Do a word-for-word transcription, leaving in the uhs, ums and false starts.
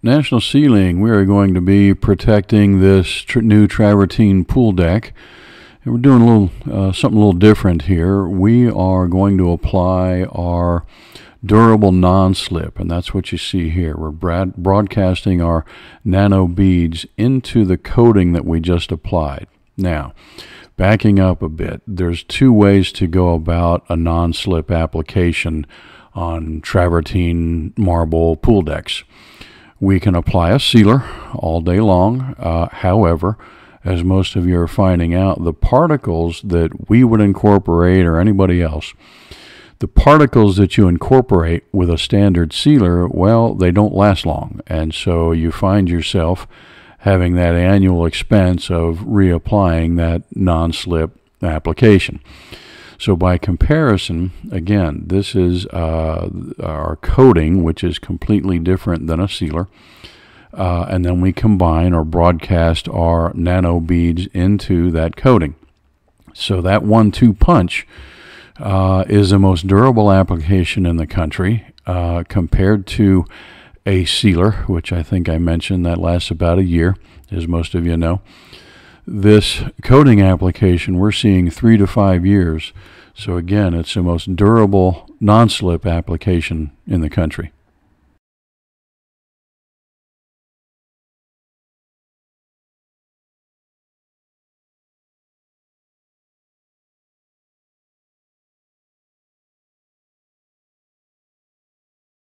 National Sealing, we are going to be protecting this tr new travertine pool deck. And we're doing a little uh, something a little different here. We are going to apply our durable non-slip, and that's what you see here. We're broad broadcasting our nano beads into the coating that we just applied. Now, backing up a bit, there's two ways to go about a non-slip application on travertine marble pool decks. We can apply a sealer all day long. Uh, however, as most of you are finding out, the particles that we would incorporate, or anybody else, the particles that you incorporate with a standard sealer, well, they don't last long. And so you find yourself having that annual expense of reapplying that non-slip application. So by comparison, again, this is uh, our coating, which is completely different than a sealer. Uh, and then we combine or broadcast our nano beads into that coating. So that one two punch uh, is the most durable application in the country uh, compared to a sealer, which I think I mentioned that lasts about a year, as most of you know. This coating application, we're seeing three to five years. So again, it's the most durable non-slip application in the country.